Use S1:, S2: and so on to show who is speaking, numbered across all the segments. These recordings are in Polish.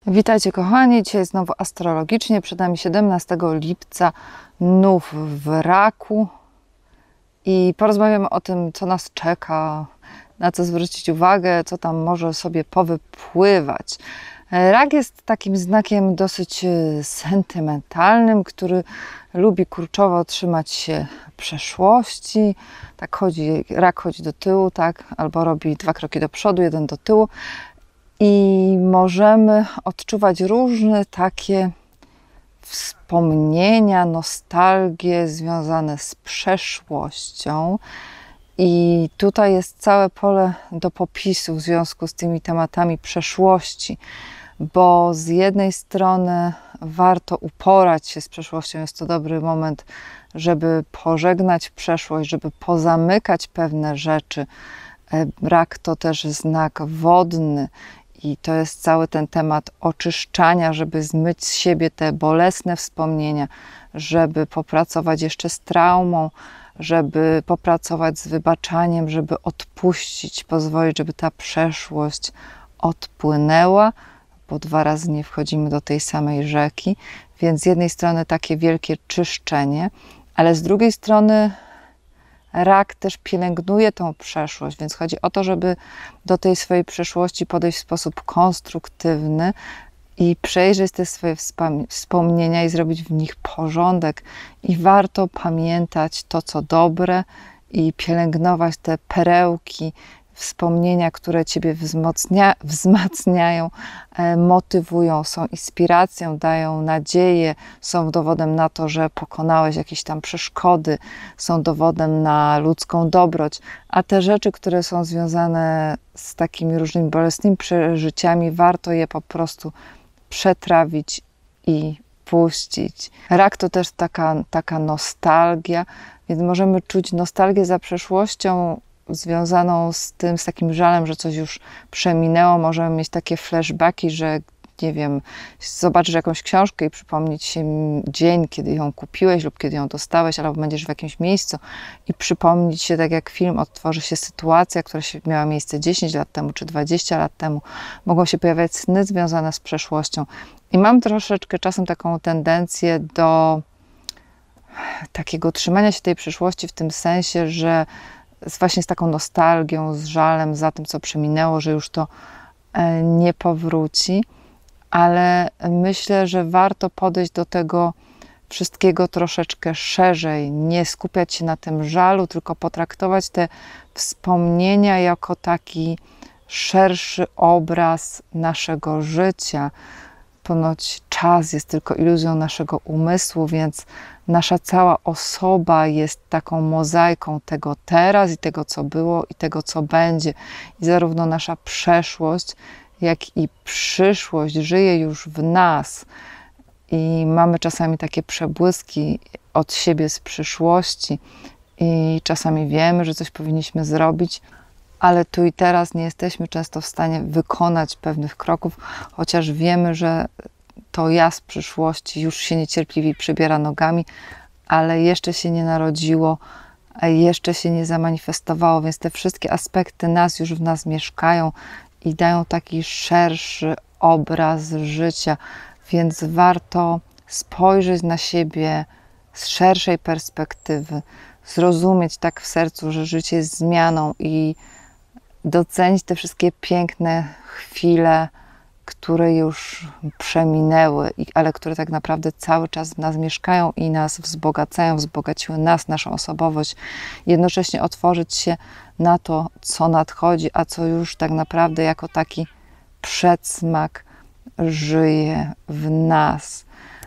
S1: Witajcie kochani, dzisiaj znowu astrologicznie, przed nami 17 lipca nów w Raku i porozmawiamy o tym, co nas czeka, na co zwrócić uwagę, co tam może sobie powypływać. Rak jest takim znakiem dosyć sentymentalnym, który lubi kurczowo trzymać się przeszłości. Tak chodzi, rak chodzi do tyłu, tak? Albo robi 2 kroki do przodu, 1 do tyłu. I możemy odczuwać różne takie wspomnienia, nostalgie związane z przeszłością. I tutaj jest całe pole do popisu w związku z tymi tematami przeszłości, bo z jednej strony warto uporać się z przeszłością, jest to dobry moment, żeby pożegnać przeszłość, żeby pozamykać pewne rzeczy. Rak to też znak wodny i to jest cały ten temat oczyszczania, żeby zmyć z siebie te bolesne wspomnienia, żeby popracować jeszcze z traumą, żeby popracować z wybaczaniem, żeby odpuścić, pozwolić, żeby ta przeszłość odpłynęła, bo 2 razy nie wchodzimy do tej samej rzeki, więc z jednej strony takie wielkie czyszczenie, ale z drugiej strony rak też pielęgnuje tą przeszłość, więc chodzi o to, żeby do tej swojej przeszłości podejść w sposób konstruktywny i przejrzeć te swoje wspomnienia i zrobić w nich porządek. I warto pamiętać to, co dobre i pielęgnować te perełki, wspomnienia, które Ciebie wzmacniają, motywują, są inspiracją, dają nadzieję, są dowodem na to, że pokonałeś jakieś tam przeszkody, są dowodem na ludzką dobroć, a te rzeczy, które są związane z takimi różnymi bolesnymi przeżyciami, warto je po prostu przetrawić i puścić. Rak to też taka nostalgia, więc możemy czuć nostalgię za przeszłością, związaną z tym, z takim żalem, że coś już przeminęło. Możemy mieć takie flashbacki, że nie wiem, zobaczysz jakąś książkę i przypomnieć się dzień, kiedy ją kupiłeś lub kiedy ją dostałeś, albo będziesz w jakimś miejscu i przypomnieć się, tak jak film, odtworzy się sytuacja, która miała miejsce 10 lat temu czy 20 lat temu. Mogą się pojawiać sny związane z przeszłością. I mam troszeczkę czasem taką tendencję do takiego trzymania się tej przeszłości w tym sensie, że właśnie z taką nostalgią, z żalem za tym, co przeminęło, że już to nie powróci, ale myślę, że warto podejść do tego wszystkiego troszeczkę szerzej, nie skupiać się na tym żalu, tylko potraktować te wspomnienia jako taki szerszy obraz naszego życia. Ponoć czas jest tylko iluzją naszego umysłu, więc nasza cała osoba jest taką mozaiką tego teraz i tego, co było i tego, co będzie. I zarówno nasza przeszłość, jak i przyszłość żyje już w nas. I mamy czasami takie przebłyski od siebie z przyszłości i czasami wiemy, że coś powinniśmy zrobić, ale tu i teraz nie jesteśmy często w stanie wykonać pewnych kroków, chociaż wiemy, że to ja z przyszłości już się niecierpliwie przebiera nogami, ale jeszcze się nie narodziło, a jeszcze się nie zamanifestowało, więc te wszystkie aspekty nas już w nas mieszkają i dają taki szerszy obraz życia, więc warto spojrzeć na siebie z szerszej perspektywy, zrozumieć tak w sercu, że życie jest zmianą i docenić te wszystkie piękne chwile, które już przeminęły, ale które tak naprawdę cały czas w nas mieszkają i nas wzbogacają, wzbogaciły nas, naszą osobowość. Jednocześnie otworzyć się na to, co nadchodzi, a co już tak naprawdę jako taki przedsmak żyje w nas.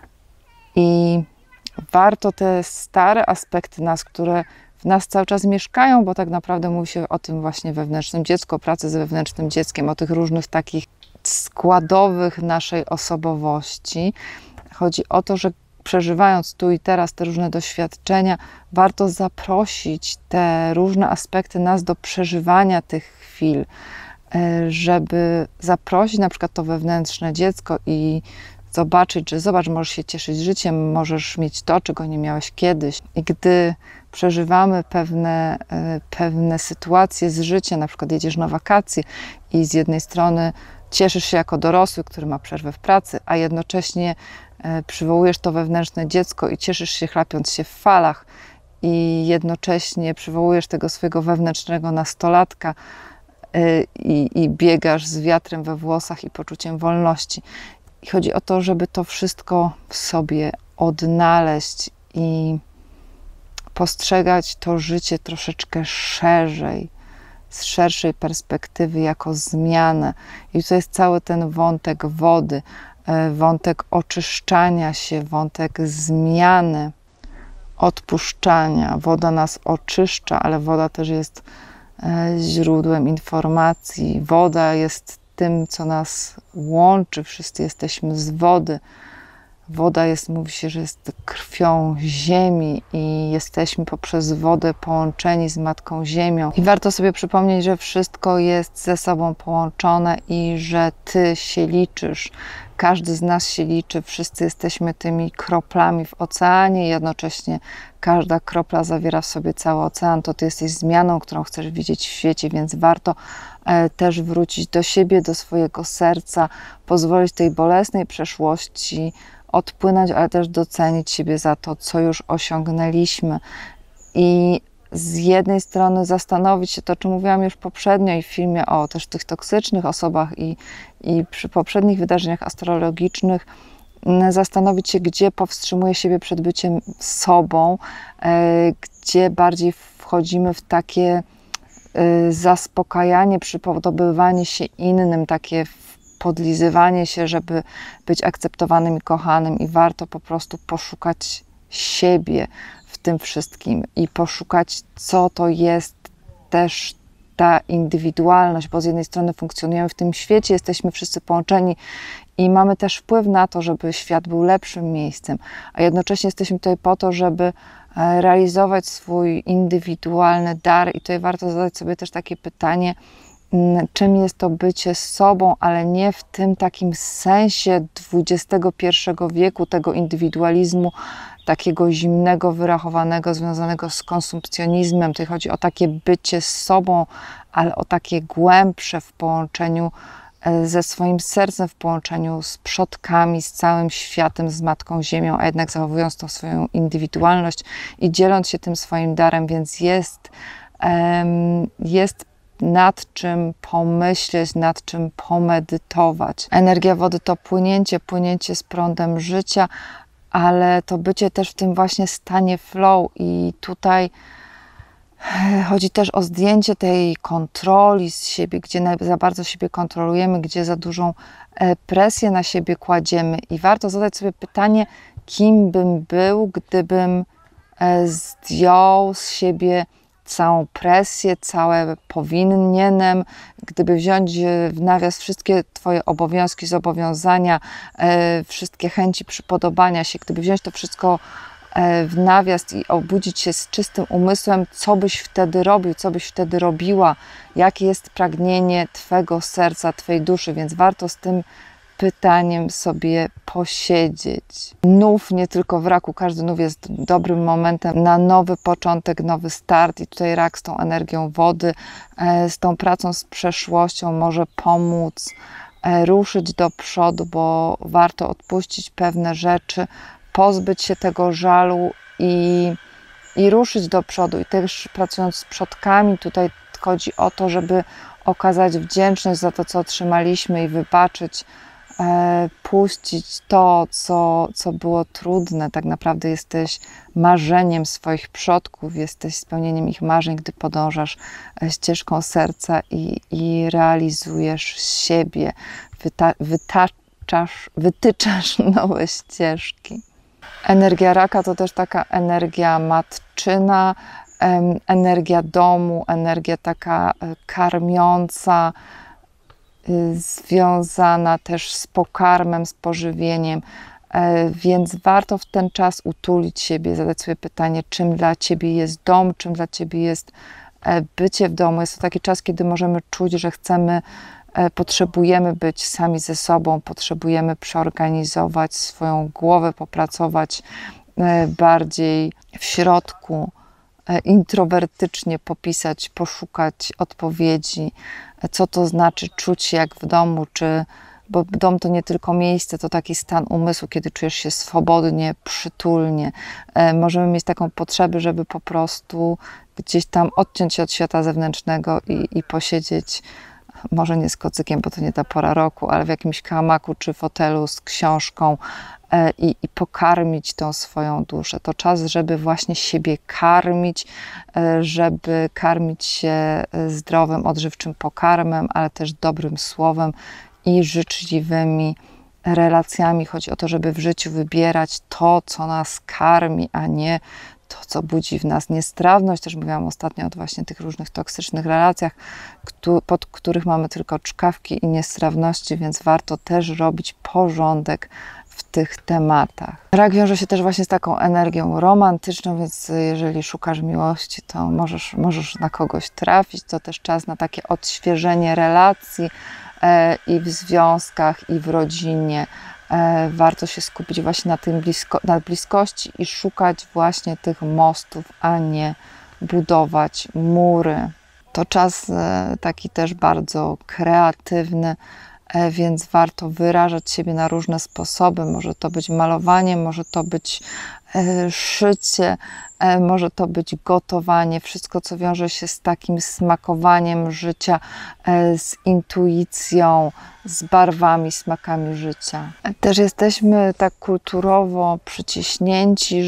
S1: I warto te stare aspekty nas, które w nas cały czas mieszkają, bo tak naprawdę mówi się o tym właśnie wewnętrznym dziecku, o pracy z wewnętrznym dzieckiem, o tych różnych takich składowych naszej osobowości. Chodzi o to, że przeżywając tu i teraz te różne doświadczenia, warto zaprosić te różne aspekty nas do przeżywania tych chwil, żeby zaprosić na przykład to wewnętrzne dziecko i zobaczyć, że zobacz, możesz się cieszyć życiem, możesz mieć to, czego nie miałeś kiedyś. I gdy przeżywamy pewne sytuacje z życia, na przykład jedziesz na wakacje i z jednej strony cieszysz się jako dorosły, który ma przerwę w pracy, a jednocześnie przywołujesz to wewnętrzne dziecko i cieszysz się chlapiąc się w falach i jednocześnie przywołujesz tego swojego wewnętrznego nastolatka i biegasz z wiatrem we włosach i poczuciem wolności. I chodzi o to, żeby to wszystko w sobie odnaleźć i postrzegać to życie troszeczkę szerzej, z szerszej perspektywy, jako zmianę. I to jest cały ten wątek wody, wątek oczyszczania się, wątek zmiany, odpuszczania. Woda nas oczyszcza, ale woda też jest źródłem informacji. Woda jest tym, co nas łączy. Wszyscy jesteśmy z wody. Woda jest, mówi się, że jest krwią ziemi i jesteśmy poprzez wodę połączeni z Matką Ziemią. I warto sobie przypomnieć, że wszystko jest ze sobą połączone i że Ty się liczysz. Każdy z nas się liczy, wszyscy jesteśmy tymi kroplami w oceanie i jednocześnie każda kropla zawiera w sobie cały ocean. To Ty jesteś zmianą, którą chcesz widzieć w świecie, więc warto też wrócić do siebie, do swojego serca, pozwolić tej bolesnej przeszłości odpłynąć, ale też docenić siebie za to, co już osiągnęliśmy. I z jednej strony zastanowić się, to czym mówiłam już poprzednio i w filmie o też tych toksycznych osobach i przy poprzednich wydarzeniach astrologicznych, zastanowić się, gdzie powstrzymuję siebie przed byciem sobą, gdzie bardziej wchodzimy w takie zaspokajanie, przypodobywanie się innym, takie podlizywanie się, żeby być akceptowanym i kochanym, i warto po prostu poszukać siebie w tym wszystkim i poszukać, co to jest też ta indywidualność, bo z jednej strony funkcjonujemy w tym świecie, jesteśmy wszyscy połączeni i mamy też wpływ na to, żeby świat był lepszym miejscem, a jednocześnie jesteśmy tutaj po to, żeby realizować swój indywidualny dar. I tutaj warto zadać sobie też takie pytanie, czym jest to bycie sobą, ale nie w tym takim sensie XXI wieku, tego indywidualizmu, takiego zimnego, wyrachowanego, związanego z konsumpcjonizmem. Tutaj chodzi o takie bycie sobą, ale o takie głębsze w połączeniu ze swoim sercem, w połączeniu z przodkami, z całym światem, z Matką Ziemią, a jednak zachowując tą swoją indywidualność i dzieląc się tym swoim darem, więc jest nad czym pomyśleć, nad czym pomedytować. Energia wody to płynięcie z prądem życia, ale to bycie też w tym właśnie stanie flow i tutaj chodzi też o zdjęcie tej kontroli z siebie, gdzie za bardzo siebie kontrolujemy, gdzie za dużą presję na siebie kładziemy i warto zadać sobie pytanie, kim bym był, gdybym zdjął z siebie całą presję, całe powinienem, gdyby wziąć w nawias wszystkie Twoje obowiązki, zobowiązania, wszystkie chęci przypodobania się, gdyby wziąć to wszystko w nawias i obudzić się z czystym umysłem, co byś wtedy robił, co byś wtedy robiła, jakie jest pragnienie Twego serca, Twojej duszy, więc warto z tym pytaniem sobie posiedzieć. Nów, nie tylko w raku, każdy nów jest dobrym momentem na nowy początek, nowy start i tutaj rak z tą energią wody, z tą pracą z przeszłością może pomóc ruszyć do przodu, bo warto odpuścić pewne rzeczy, pozbyć się tego żalu i ruszyć do przodu. I też pracując z przodkami, tutaj chodzi o to, żeby okazać wdzięczność za to, co otrzymaliśmy i wybaczyć, puścić to, co było trudne. Tak naprawdę jesteś marzeniem swoich przodków, jesteś spełnieniem ich marzeń, gdy podążasz ścieżką serca i realizujesz siebie, wytyczasz nowe ścieżki. Energia raka to też taka energia matczyna, energia domu, energia taka karmiąca, związana też z pokarmem, z pożywieniem, więc warto w ten czas utulić siebie, zadać sobie pytanie, czym dla Ciebie jest dom, czym dla Ciebie jest bycie w domu. Jest to taki czas, kiedy możemy czuć, że potrzebujemy być sami ze sobą, potrzebujemy przeorganizować swoją głowę, popracować bardziej w środku, introwertycznie popisać, poszukać odpowiedzi, co to znaczy czuć się jak w domu, bo dom to nie tylko miejsce, to taki stan umysłu, kiedy czujesz się swobodnie, przytulnie. Możemy mieć taką potrzebę, żeby po prostu gdzieś tam odciąć się od świata zewnętrznego i posiedzieć, może nie z kocykiem, bo to nie ta pora roku, ale w jakimś hamaku czy fotelu z książką i pokarmić tą swoją duszę. To czas, żeby właśnie siebie karmić, żeby karmić się zdrowym, odżywczym pokarmem, ale też dobrym słowem i życzliwymi relacjami. Chodzi o to, żeby w życiu wybierać to, co nas karmi, a nie to, co budzi w nas niestrawność. Też mówiłam ostatnio o właśnie tych różnych toksycznych relacjach, pod których mamy tylko czkawki i niestrawności, więc warto też robić porządek w tych tematach. Rak wiąże się też właśnie z taką energią romantyczną, więc jeżeli szukasz miłości, to możesz na kogoś trafić. To też czas na takie odświeżenie relacji i w związkach, i w rodzinie. Warto się skupić właśnie na bliskości i szukać właśnie tych mostów, a nie budować mury. To czas taki też bardzo kreatywny, więc warto wyrażać siebie na różne sposoby. Może to być malowanie, może to być szycie, może to być gotowanie. Wszystko, co wiąże się z takim smakowaniem życia, z intuicją, z barwami, smakami życia. Też jesteśmy tak kulturowo przyciśnięci,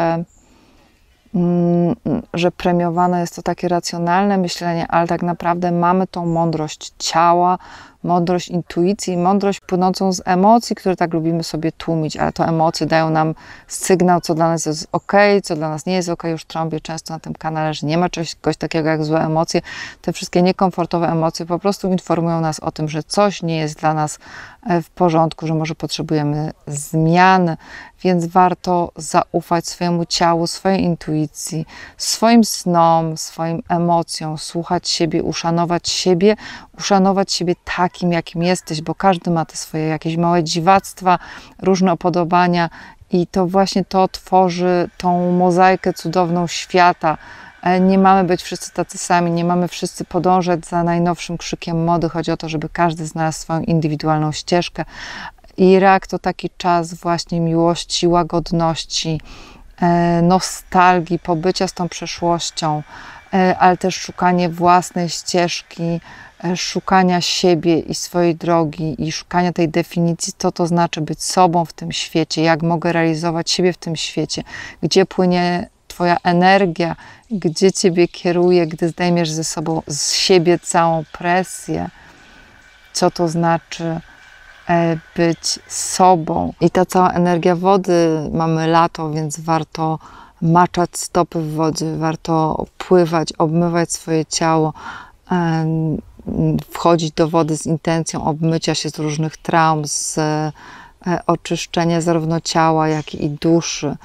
S1: że premiowane jest to takie racjonalne myślenie, ale tak naprawdę mamy tą mądrość ciała, mądrość intuicji, mądrość płynącą z emocji, które tak lubimy sobie tłumić, ale to emocje dają nam sygnał, co dla nas jest ok, co dla nas nie jest ok. Już trąbię często na tym kanale, że nie ma czegoś takiego jak złe emocje. Te wszystkie niekomfortowe emocje po prostu informują nas o tym, że coś nie jest dla nas w porządku, że może potrzebujemy zmian, więc warto zaufać swojemu ciału, swojej intuicji, swoim snom, swoim emocjom, słuchać siebie, uszanować siebie takim, jakim jesteś, bo każdy ma te swoje jakieś małe dziwactwa, różne upodobania i to właśnie to tworzy tą mozaikę cudowną świata. Nie mamy być wszyscy tacy sami, nie mamy wszyscy podążać za najnowszym krzykiem mody. Chodzi o to, żeby każdy znalazł swoją indywidualną ścieżkę. I rak to taki czas właśnie miłości, łagodności, nostalgii, pobycia z tą przeszłością, ale też szukanie własnej ścieżki, szukania siebie i swojej drogi i szukania tej definicji, co to znaczy być sobą w tym świecie, jak mogę realizować siebie w tym świecie, gdzie płynie Twoja energia, gdzie Ciebie kieruje, gdy zdejmiesz z siebie całą presję, co to znaczy być sobą. I ta cała energia wody, mamy lato, więc warto maczać stopy w wodzie, warto pływać, obmywać swoje ciało, wchodzić do wody z intencją obmycia się z różnych traum, z oczyszczenia zarówno ciała, jak i duszy.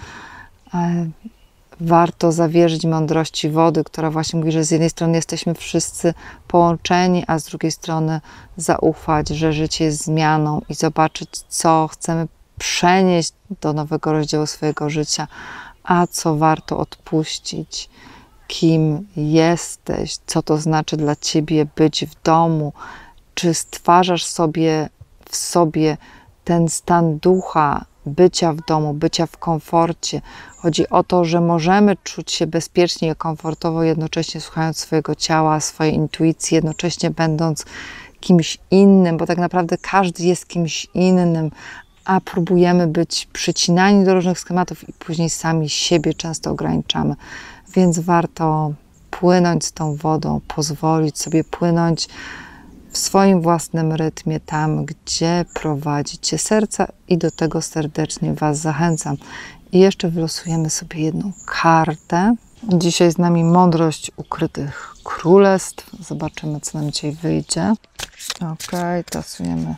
S1: Warto zawierzyć mądrości wody, która właśnie mówi, że z jednej strony jesteśmy wszyscy połączeni, a z drugiej strony zaufać, że życie jest zmianą i zobaczyć, co chcemy przenieść do nowego rozdziału swojego życia, a co warto odpuścić. Kim jesteś, co to znaczy dla Ciebie być w domu, czy stwarzasz w sobie ten stan ducha, bycia w domu, bycia w komforcie. Chodzi o to, że możemy czuć się bezpiecznie i komfortowo, jednocześnie słuchając swojego ciała, swojej intuicji, jednocześnie będąc kimś innym, bo tak naprawdę każdy jest kimś innym, a próbujemy być przycinani do różnych schematów i później sami siebie często ograniczamy. Więc warto płynąć z tą wodą, pozwolić sobie płynąć w swoim własnym rytmie, tam, gdzie prowadzi Cię serce i do tego serdecznie Was zachęcam. I jeszcze wylosujemy sobie jedną kartę. Dzisiaj z nami mądrość ukrytych królestw. Zobaczymy, co nam dzisiaj wyjdzie. Ok, tasujemy.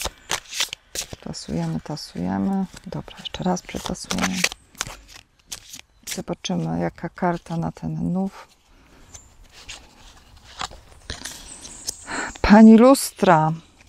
S1: Dobra, jeszcze raz przetasujemy. Zobaczymy, jaka karta na ten nów. Pani lustra.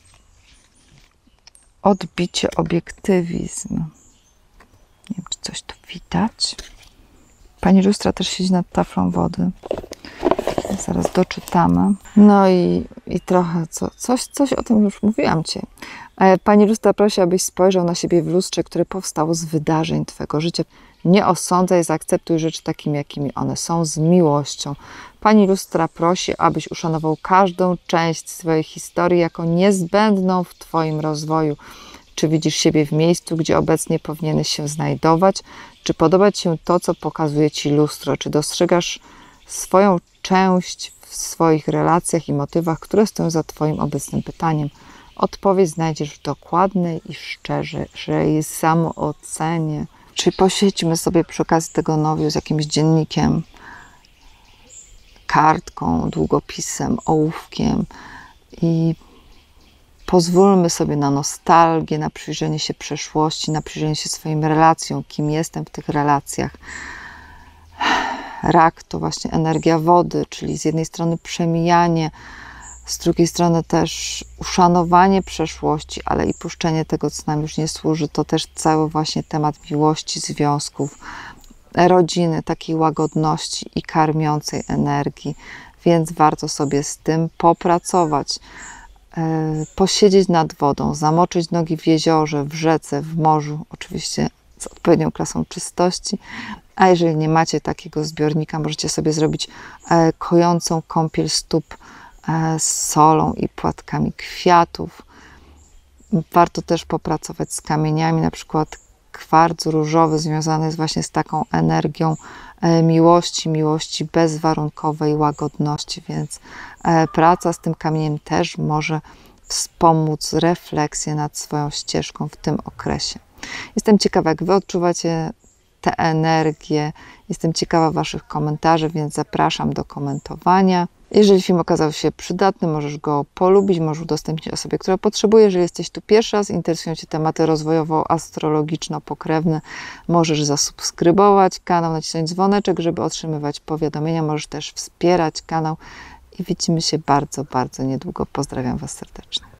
S1: Odbicie, obiektywizm. Nie wiem, czy coś tu widać. Pani lustra też siedzi nad taflą wody. Zaraz doczytamy. No i trochę coś o tym już mówiłam Ci. Pani lustra prosi, abyś spojrzał na siebie w lustrze, które powstało z wydarzeń Twego życia. Nie osądzaj, zaakceptuj rzeczy takimi, jakimi one są, z miłością. Pani lustra prosi, abyś uszanował każdą część swojej historii jako niezbędną w Twoim rozwoju. Czy widzisz siebie w miejscu, gdzie obecnie powinieneś się znajdować? Czy podoba Ci się to, co pokazuje Ci lustro? Czy dostrzegasz swoją część w swoich relacjach i motywach, które stoją za Twoim obecnym pytaniem? Odpowiedź znajdziesz w dokładnej i szczerej samoocenie. Czyli poświećmy sobie przy okazji tego nowiu z jakimś dziennikiem, kartką, długopisem, ołówkiem i pozwólmy sobie na nostalgię, na przyjrzenie się przeszłości, na przyjrzenie się swoim relacjom, kim jestem w tych relacjach. Rak to właśnie energia wody, czyli z jednej strony przemijanie, z drugiej strony też uszanowanie przeszłości, ale i puszczenie tego, co nam już nie służy. To też cały właśnie temat miłości, związków, rodziny, takiej łagodności i karmiącej energii. Więc warto sobie z tym popracować. Posiedzieć nad wodą, zamoczyć nogi w jeziorze, w rzece, w morzu, oczywiście z odpowiednią klasą czystości, a jeżeli nie macie takiego zbiornika, możecie sobie zrobić kojącą kąpiel stóp z solą i płatkami kwiatów. Warto też popracować z kamieniami, na przykład kwarc różowy związany jest właśnie z taką energią miłości bezwarunkowej, łagodności, więc praca z tym kamieniem też może wspomóc refleksję nad swoją ścieżką w tym okresie. Jestem ciekawa, jak Wy odczuwacie tę energię. Jestem ciekawa Waszych komentarzy, więc zapraszam do komentowania. Jeżeli film okazał się przydatny, możesz go polubić, możesz udostępnić osobie, która potrzebuje. Jeżeli jesteś tu pierwszy raz, interesują Cię tematy rozwojowo-astrologiczno-pokrewne, możesz zasubskrybować kanał, nacisnąć dzwoneczek, żeby otrzymywać powiadomienia. Możesz też wspierać kanał i widzimy się bardzo, bardzo niedługo. Pozdrawiam Was serdecznie.